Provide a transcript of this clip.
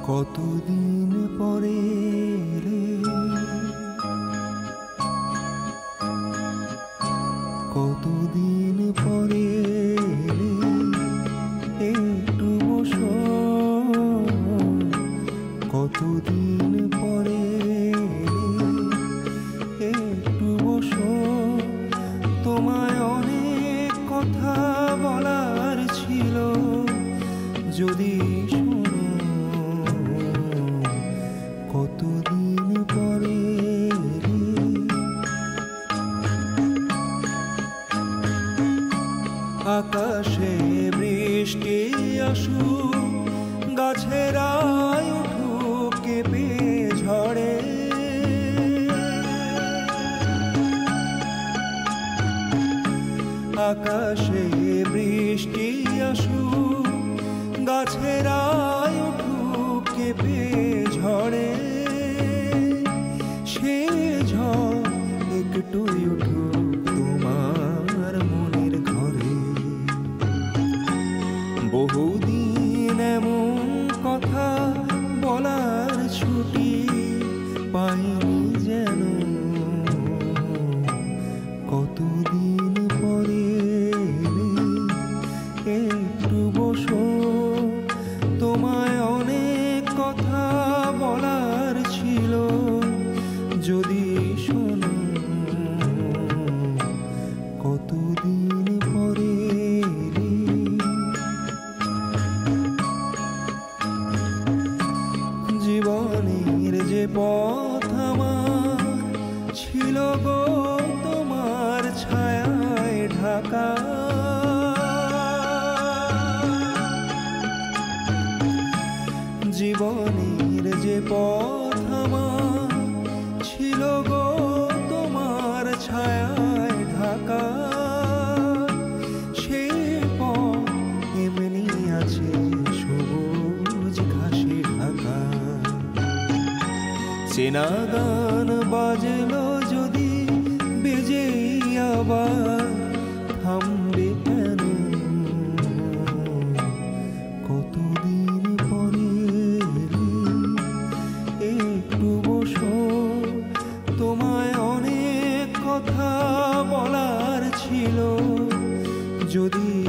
কতদিন পরে এলে, কতদিন পরে এলে, একটু বসো। কতদিন পরে এলে, একটু বসো। তোমায় অনেক কথা বলার ছিল, যদি শোনো। কতদিন পরে এলে, আকাশে বৃষ্টি আসুক, গাছেরাই উঠুক কেঁপে ঝড়ে। আকাশে বৃষ্টি আসুক, গাছেরাই উঠুক কেঁপে ঝড়ে। সে ঝড় একটুই উঠুক তোমার মনের ঘরে। বহুদিন এমন কথা বলার ছুটি পাইনি যেন। কতদিন পরে এলে, একটু বসো। তোমায় অনেক কথা বলার ছিল, যদি শোনো। কতদিন পরে এলে, জীবনের যে পথ আমার ছিল গো তোমার ছায়ায় ঢাকা। জীবনের যে পথ আমার ছিল গো তোমার ছায়ায় ঢাকা। সে পথ এমনি আছে সবুজ ঘাসে ঢাকা। চেনা গান বাজলো যদি বেজেই আবার থামবে কেন? কতদিন পরে এলে, একটু বসো। তোমায় অনেক কথা বলার ছিল, যদি